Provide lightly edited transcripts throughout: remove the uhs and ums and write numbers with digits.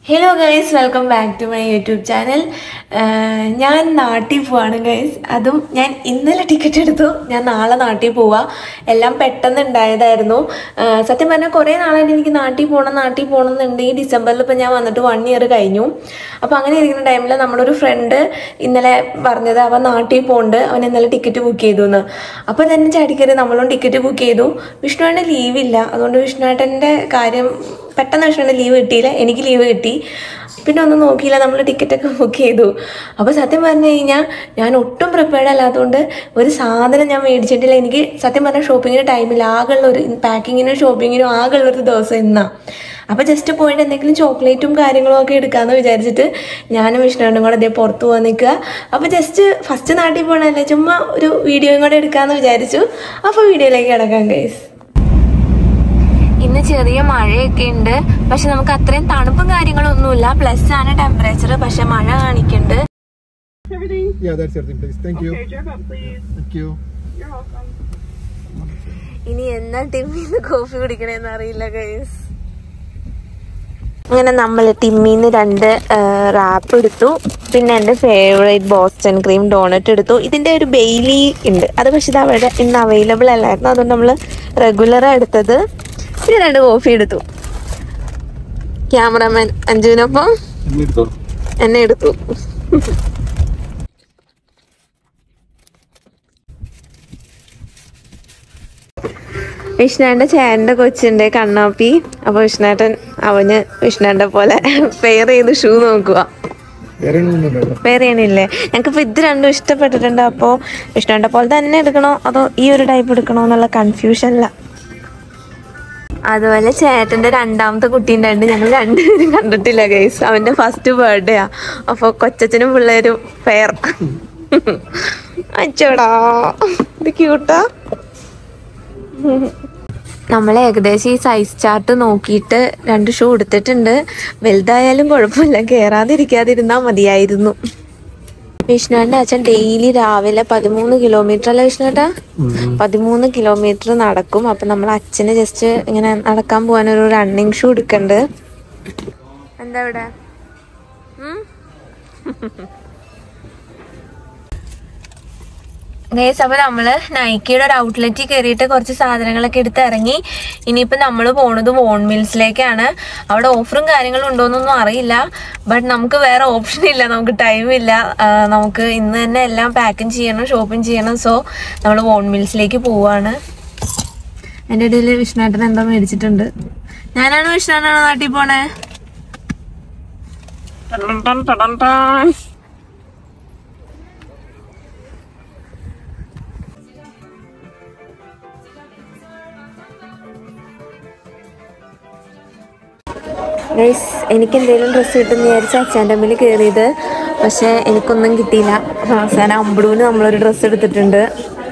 Hello guys, welcome back to my YouTube channel. ഞാൻ നാട്ടിൽ പോവാണ് ഗൈസ്. അതും ഞാൻ ഇന്നലെ ടിക്കറ്റ് എടുത്തു. ഞാൻ നാളെ നാട്ടിൽ പോവാ. എല്ലാം പെട്ടെന്ന് ഉണ്ടായതായിരുന്നു. സത്യം പറഞ്ഞാൽ കുറേ നാളായിട്ട് എനിക്ക് നാട്ടിൽ പോകണം എന്നുണ്ട്. ഈ ഡിസംബറിൽ ഇപ്പോൾ ഞാൻ വന്നിട്ട് 1 year കഴിഞ്ഞു. അപ്പോൾ അങ്ങനെ ഇരിക്കുന്ന ടൈമിൽ നമ്മുടെ ഒരു ഫ്രണ്ട് ഇന്നലെ പറഞ്ഞത് അവൻ നാട്ടിൽ പോകുന്നുണ്ട്, അവൻ ഇന്നലെ ടിക്കറ്റ് ബുക്ക് ചെയ്തു എന്ന്. അപ്പോൾ തന്നെ ചാടിക്കറി നമ്മളും ടിക്കറ്റ് ബുക്ക് ചെയ്തു. വിഷ്ണുവേട്ടൻ്റെ ലീവില്ല, അതുകൊണ്ട് വിഷ്ണുവേട്ടൻ്റെ കാര്യം പെട്ടെന്ന് വിഷ്ണുവിൻ്റെ ലീവ് കിട്ടിയില്ല, എനിക്ക് ലീവ് കിട്ടി. പിന്നെ ഒന്നും നോക്കിയില്ല, നമ്മൾ ടിക്കറ്റൊക്കെ ബുക്ക് ചെയ്തു. അപ്പോൾ സത്യം പറഞ്ഞു കഴിഞ്ഞാൽ ഞാൻ ഒട്ടും പ്രിപ്പയർഡ് അല്ലാത്തതുകൊണ്ട് ഒരു സാധനം ഞാൻ മേടിച്ചിട്ടില്ല. എനിക്ക് സത്യം പറഞ്ഞാൽ ഷോപ്പിങ്ങിന് ടൈമില്ല, ആകെയുള്ളൊരു പാക്കിങ്ങിനും ഷോപ്പിങ്ങിനും ആകെയുള്ളൊരു ദിവസം ഇന്നാണ്. അപ്പോൾ ജസ്റ്റ് പോയിട്ട് എന്തെങ്കിലും ചോക്ലേറ്റും കാര്യങ്ങളും ഒക്കെ എടുക്കാമെന്ന് വിചാരിച്ചിട്ട് ഞാനും വിഷ്ണുവേട്ടനും കൂടെ അതേ പുറത്ത് പോകാൻ നിൽക്കുക. അപ്പോൾ ജസ്റ്റ് ഫസ്റ്റ് നാട്ടിൽ പോകണമല്ലേ, ചുമ്മാ ഒരു വീഡിയോയും കൂടെ എടുക്കാമെന്ന് വിചാരിച്ചു. അപ്പോൾ വീഡിയോയിലേക്ക് കിടക്കാം ഗൈസ്. ഇന്ന് ചെറിയ മഴയൊക്കെ ഉണ്ട്, പക്ഷെ നമുക്ക് അത്രയും തണുപ്പും കാര്യങ്ങളൊന്നുമില്ല. പ്ലസ് ആണ് ടെമ്പറേച്ചർ, പക്ഷെ മഴ കാണിക്കുന്നുണ്ട്. ഇനി എന്നാ ടിമ്മിന്ന് കോഫി കുടിക്കണേന്ന് അറിയില്ല ഗൈസ്. അങ്ങനെ നമ്മൾ ടിമ്മിന്ന് 2 റാപ്പ് എടുത്തു. പിന്നെ എൻ്റെ ഫേവറേറ്റ് ബോസ്റ്റൺ ക്രീം ഡോണറ്റ് എടുത്തു. ഇതിൻ്റെ ഒരു ബെയിലി ഉണ്ട്, അത് പക്ഷെ ഇത് അവിടെ ഇന്ന് അവൈലബിൾ അല്ലായിരുന്നു, അതുകൊണ്ട് നമ്മൾ റെഗുലറാണ് എടുത്തത്. പിന്നെ 2 കോഫി എടുത്തു. ക്യാമറമാൻ അഞ്ജുവിനൊപ്പം എന്നെ എടുത്തു. വിഷ്ണുവേട്ടൻ്റെ ചേട്ടൻ്റെ കൊച്ചുണ്ട് കണ്ണാപ്പി. അപ്പോൾ വിഷ്ണുവേട്ടൻ അവന് വിഷ്ണുവേട്ടൻ്റെ പോലെ പെയർ ചെയ്ത് ഷൂ നോക്കുക. പെയർ ചെയ്യണില്ലേ? ഞങ്ങൾക്കിപ്പോൾ ഇത് 2 ഇഷ്ടപ്പെട്ടിട്ടുണ്ട്. അപ്പോൾ വിഷ്ണുവേട്ടൻ്റെ പോലെ തന്നെ എടുക്കണോ അതോ ഈ ഒരു ടൈപ്പ് എടുക്കണോ എന്നുള്ള കൺഫ്യൂഷനില്ല. അതുപോലെ ചേട്ടൻ്റെ 2ാമത്തെ കുട്ടി ഉണ്ടായിട്ട് ഞങ്ങൾ 2 പേരും കണ്ടിട്ടില്ല ഗൈസ്. അവൻ്റെ ഫസ്റ്റ് ബർത്ത്ഡേയാ. അപ്പോൾ കൊച്ചനും പിള്ളേരും പെയർ. അച്ചോടാ ഇത് ക്യൂട്ടാ. നമ്മൾ ഏകദേശം ഈ സൈസ് ചാർട്ട് നോക്കിയിട്ട് 2 ഷൂ എടുത്തിട്ടുണ്ട്. വലുതായാലും കുഴപ്പമില്ല, കയറാതിരിക്കാതിരുന്നാൽ മതിയായിരുന്നു. വിഷ്ണുവിൻ്റെ അച്ഛൻ ഡെയിലി രാവിലെ 13 കിലോമീറ്റർ അല്ല വിഷ്ണുവേട്ടാ, 13 കിലോമീറ്റർ നടക്കും. അപ്പം നമ്മൾ അച്ഛന് ജസ്റ്റ് ഇങ്ങനെ നടക്കാൻ പോകാനൊരു റണ്ണിങ് ഷൂ എടുക്കണ്ട്. എന്താ ഇവിടെ ഗൈസ്? അപ്പോൾ നമ്മൾ നൈക്കിയുടെ ഒരു ഔട്ട്ലെറ്റിൽ കയറിയിട്ട് കുറച്ച് സാധനങ്ങളൊക്കെ എടുത്ത് ഇറങ്ങി. ഇനിയിപ്പോൾ നമ്മൾ പോണത് വോൺ മിൽസിലേക്കാണ്. അവിടെ ഓഫറും കാര്യങ്ങളും ഉണ്ടോയെന്നൊന്നും അറിയില്ല, ബട്ട് നമുക്ക് വേറെ ഓപ്ഷൻ ഇല്ല, നമുക്ക് ടൈമില്ല. നമുക്ക് ഇന്ന് തന്നെ എല്ലാം പാക്കിങ് ചെയ്യണം, ഷോപ്പിംഗ് ചെയ്യണം. സോ നമ്മൾ വോൺ മിൽസിലേക്ക് പോവാണ്. എൻ്റെ ഇടയിൽ വിഷ്ണുവേട്ടൻ എന്തോ മേടിച്ചിട്ടുണ്ട്. ഞാനാണ് വിഷ്ണുവേട്ടനാണോ നാട്ടിൽ പോണേ? ഗൈസ്, എനിക്ക് എന്തെങ്കിലും ഡ്രസ്സ് കിട്ടുമെന്ന് വിചാരിച്ച അച്ഛൻ്റെ അമ്മയിൽ കയറിയത്, പക്ഷേ എനിക്കൊന്നും കിട്ടിയില്ല. അവസാനം അമ്പടൂന് നമ്മളൊരു ഡ്രസ്സ് എടുത്തിട്ടുണ്ട്.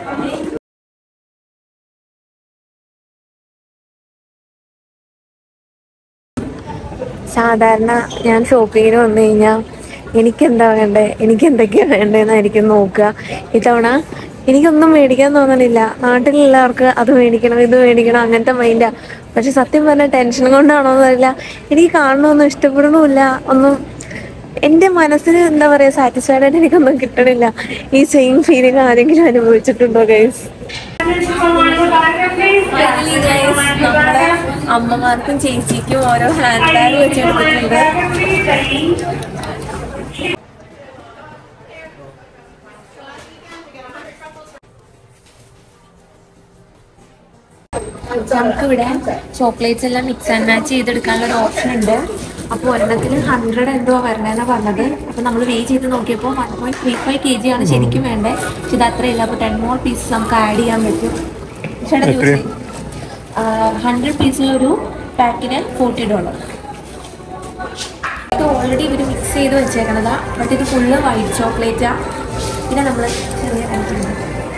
സാധാരണ ഞാൻ ഷോപ്പിങ്ങിന് വന്നു കഴിഞ്ഞാൽ എനിക്കെന്താ വേണ്ടേ, എനിക്ക് എന്തൊക്കെയാണ് വേണ്ടതെന്നായിരിക്കും നോക്കുക. ഇത്തവണ എനിക്കൊന്നും മേടിക്കാൻ തോന്നണില്ല. നാട്ടിലുള്ളവർക്ക് അത് മേടിക്കണം ഇത് മേടിക്കണം അങ്ങനത്തെ മൈൻഡാണ്. പക്ഷെ സത്യം പറഞ്ഞാൽ ടെൻഷൻ കൊണ്ടാണോ എന്നറിയില്ല, എനിക്ക് കാണണമെന്നും ഇഷ്ടപ്പെടണമില്ല. ഒന്നും എൻ്റെ മനസ്സിന് എന്താ പറയുക, സാറ്റിസ്ഫൈഡ് ആയിട്ട് എനിക്കൊന്നും കിട്ടണില്ല. ഈ സെയിം ഫീലിംഗ് ആരെങ്കിലും അനുഭവിച്ചിട്ടുണ്ടോ ഗൈസ്? നമ്മുടെ അമ്മമാർക്കും ചേച്ചിക്കും ഓരോ ഹാൻഡ് ബാഗ് വെച്ചെടുത്തിട്ടുണ്ട്. നമുക്കിവിടെ ചോക്ലേറ്റ്സ് എല്ലാം മിക്സ് ആൻഡ് മാച്ച് ചെയ്തെടുക്കാനുള്ള ഒരു ഓപ്ഷൻ ഉണ്ട്. അപ്പോൾ ഒരെണ്ണത്തിന് 100 എന്തോ വരണമെന്നാണ് പറഞ്ഞത്. അപ്പോൾ നമ്മൾ വെയ് ചെയ്ത് നോക്കിയപ്പോൾ 1.35 kg ആണ് ശരിക്കും വേണ്ടത്. പക്ഷെ ഇത് അത്രയില്ല. അപ്പോൾ 10 more pieces നമുക്ക് ആഡ് ചെയ്യാൻ പറ്റും. ചേട്ടാ യൂസ് ചെയ്യും 100 പീസിലൊരു പാക്കിന് $40. ഇത് ഓൾറെഡി ഇവർ മിക്സ് ചെയ്ത് വെച്ചേക്കണതാണ്. ബട്ട് ഇത് ഫുള്ള് വൈറ്റ് ചോക്ലേറ്റാണ്. പിന്നെ നമ്മൾ ചെറിയ കഴിക്കുന്നത്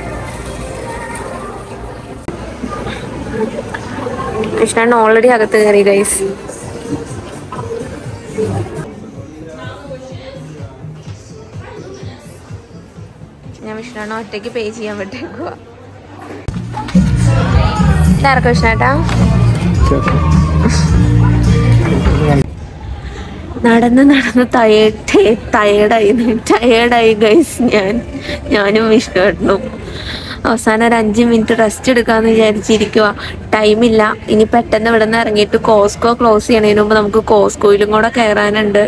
കൃഷ്ണൻ ഓൾറെഡി അകത്ത് കയറി ഗൈസ്. ഞാൻ വിഷ്ണുണ്ണ ഒറ്റയ്ക്ക് പേ ചെയ്യാൻ പറ്റേക്കുക. ഇതാർക്കും വിഷ്ണുട്ടാ നടന്ന് നടന്ന് ടയേർഡായി ഗൈസ്. ഞാനും വിഷ്ണുവേട്ടനും അവസാനം ഒരു 5 മിനിറ്റ് റെസ്റ്റ് എടുക്കാമെന്ന് വിചാരിച്ചിരിക്കുക. ടൈമില്ല. ഇനി പെട്ടെന്ന് ഇവിടെ നിന്ന് ഇറങ്ങിയിട്ട് കോസ്കോ ക്ലോസ് ചെയ്യണതിന് മുമ്പ് നമുക്ക് കോസ്കോയിലും കൂടെ കയറാനുണ്ട്.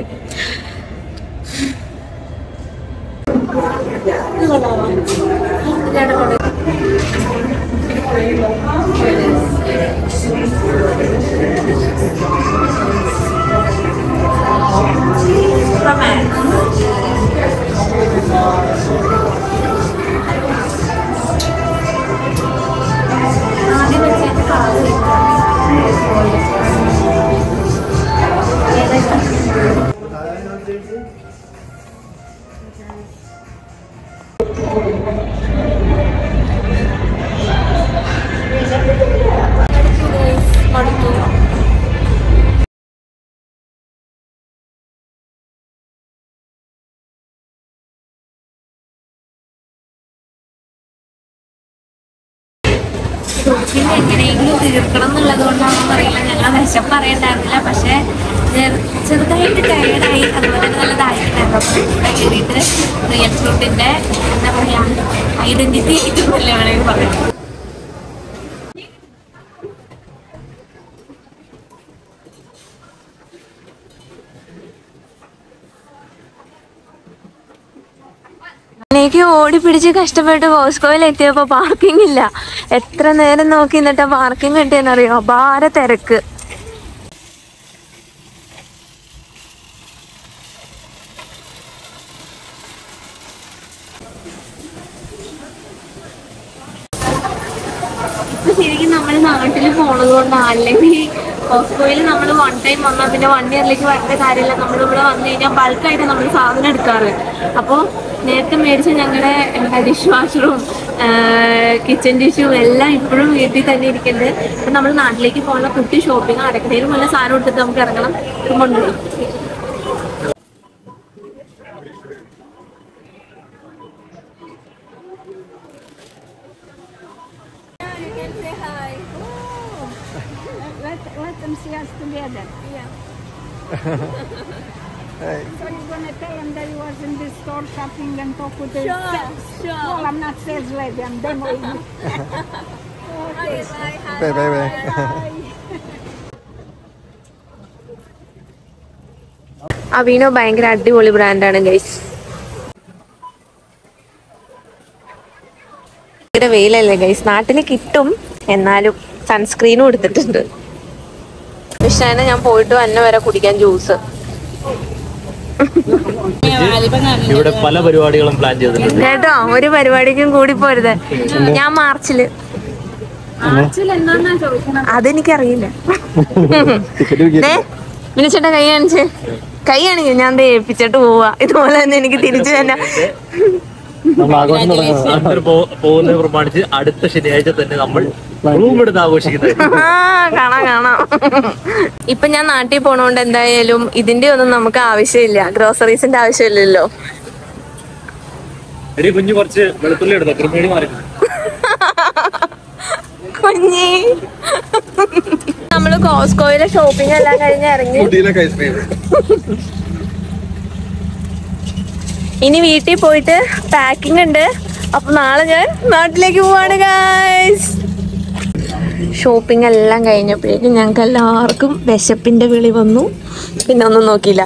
എങ്ങനെയെങ്കിലും തീർക്കണം എന്നുള്ളത് കൊണ്ടാണെന്ന് അറിയില്ല. ഞങ്ങൾ വിശപ്പ് അറിയണ്ടായിരുന്നില്ല, പക്ഷെ ചെറുതായിട്ട് ടയേർഡായി. അതുപോലെ തന്നെ നല്ല ദാഹിക്കുണ്ടായിരുന്നു. അപ്പോൾ ഇവിടെ കയറിയിട്ട് റിയൽ ഫ്രൂട്ടിൻ്റെ എന്താ പറയുക ഐഡൻറ്റിറ്റി ഇതുമല്ലേ വേണമെങ്കിൽ പറയാം. എനിക്ക് ഓടി പിടിച്ച് കഷ്ടപ്പെട്ട് കോസ്കോയിൽ എത്തിയപ്പോൾ പാർക്കിംഗ് ഇല്ല. എത്ര നേരം നോക്കി എന്നിട്ടാ പാർക്കിംഗ് കിട്ടിയെന്നറിയോ? അപാര തിരക്ക്. ഇപ്പൊ ശരിക്കും നമ്മൾ നാട്ടിൽ പോണത് കൊണ്ടാണ്. അല്ലെങ്കിൽ കോസ്കോയിൽ നമ്മൾ 1 ടൈം വന്നാൽ പിന്നെ 1 ഇയറിലേക്ക് വരേണ്ട കാര്യമില്ല. നമ്മളിവിടെ വന്നു കഴിഞ്ഞാൽ ബൾക്കായിട്ട് നമ്മൾ സാധനം എടുക്കാറ്. അപ്പോൾ നേരത്തെ മേടിച്ച ഞങ്ങളുടെ ഡിഷ് വാഷറും കിച്ചൺ ഡിഷും എല്ലാം ഇപ്പോഴും വീട്ടിൽ തന്നെ ഇരിക്കുന്നുണ്ട്. അപ്പം നമ്മൾ നാട്ടിലേക്ക് പോകുന്ന കുട്ടി ഷോപ്പിംഗ് അടക്കണേലും വല്ല സാധനം എടുത്തിട്ട് നമുക്ക് ഇറങ്ങണം. കൊണ്ടുപോയി Let them see us together. Yeah. Hey. So you're going to tell them that you was in this store shopping and talk with the sales? Sure. Well, I'm not sales lady, I'm demo lady. Okay, bye. Bye, bye, bye. അവീനോ ഭയങ്കര അടിപൊളി ബ്രാൻഡാണ് guys. ഭയങ്കര വെയിലല്ലേ guys. നാട്ടിൽ കിട്ടും, എന്നാലും സൺസ്ക്രീനും എടുത്തിട്ടുണ്ട്. വിഷാനെ ഞാൻ പോയിട്ട് വന്ന വരെ കുടിക്കാൻ ജ്യൂസ്. ഇവിടെ പല പരിപാടികളും പ്ലാൻ ചെയ്തിട്ടുണ്ട് കേട്ടോ. ഒരു പരിപാടിക്കും കൂടി പോരുത്. ഞാൻ മാർച്ചില് അതെനിക്കറിയില്ല. വിളിച്ചേട്ടാ കൈ കാണിക്കും. ഞാൻ ഏൽപ്പിച്ചിട്ട് പോവാ. ഇതുപോലെ തന്നെ എനിക്ക് തിരിച്ചു തന്നെ പോകുന്നത് പ്രമാണിച്ച് അടുത്ത ശനിയാഴ്ച തന്നെ നമ്മൾ റൂം എടുത്ത് ആഘോഷിക്കുന്നത്. കാണാം. ഇപ്പൊ ഞാൻ നാട്ടിൽ പോണോണ്ട് എന്തായാലും ഇതിന്റെ ഒന്നും നമുക്ക് ആവശ്യമില്ല. ഗ്രോസറീസിന്റെ ആവശ്യമില്ലല്ലോ. കുഞ്ഞു കുറച്ച് വെളുത്തുള്ളി എടുത്തോ. ക്രിമേണി മാറി കുഞ്ഞി നമ്മള് കോസ്കോയിലെ ഷോപ്പിംഗ് എല്ലാം കഴിഞ്ഞ് ഇറങ്ങി. ഇനി വീട്ടിൽ പോയിട്ട് പാക്കിംഗ് ഉണ്ട്. അപ്പൊ നാളെ ഞാൻ നാട്ടിലേക്ക് പോവാണ് ഗൈസ്. ഷോപ്പിംഗ് എല്ലാം കഴിഞ്ഞപ്പോഴേക്കും ഞങ്ങൾക്ക് എല്ലാവർക്കും വിശപ്പിന്റെ വിളി വന്നു. പിന്നെ ഒന്നും നോക്കിയില്ല.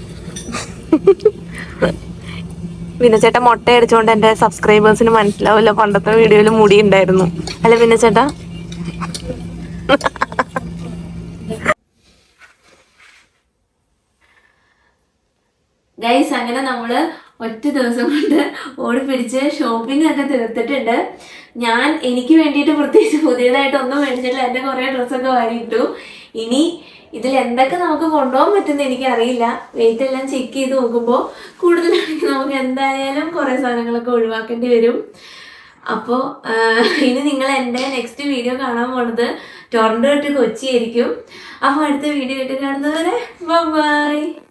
പിന്നെ ചേട്ടാ മുട്ട അടിച്ചുകൊണ്ട് എൻ്റെ സബ്സ്ക്രൈബേഴ്സിന് മനസ്സിലാവില്ല. പണ്ടത്തെ വീഡിയോയിൽ മുടി ഉണ്ടായിരുന്നു അല്ലെ പിന്നെ ചേട്ടാ? ഗൈസ്, അങ്ങനെ നമ്മള് ഒറ്റ ദിവസം കൊണ്ട് ഓടിപ്പിടിച്ച് ഷോപ്പിംഗ് ഒക്കെ തീർത്തിട്ടുണ്ട്. ഞാൻ എനിക്ക് വേണ്ടിയിട്ട് പ്രത്യേകിച്ച് പുതിയതായിട്ട് ഒന്നും മേടിച്ചിട്ടില്ല. എൻ്റെ കുറേ ഡ്രസ്സൊക്കെ വാങ്ങിയിട്ടു. ഇനി ഇതിൽ എന്തൊക്കെ നമുക്ക് കൊണ്ടുപോകാൻ പറ്റുമെന്ന് എനിക്കറിയില്ല. വെയിറ്റ് എല്ലാം ചെക്ക് ചെയ്ത് നോക്കുമ്പോൾ കൂടുതലാണെങ്കിൽ നമുക്ക് എന്തായാലും കുറേ സാധനങ്ങളൊക്കെ ഒഴിവാക്കേണ്ടി വരും. അപ്പോൾ ഇനി നിങ്ങൾ എൻ്റെ നെക്സ്റ്റ് വീഡിയോ കാണാൻ പോണത് ടൊറന്റോ ടു കൊച്ചി ആയിരിക്കും. അപ്പോൾ അടുത്ത വീഡിയോ ആയിട്ട് കാണുന്നവരെ ബൈ.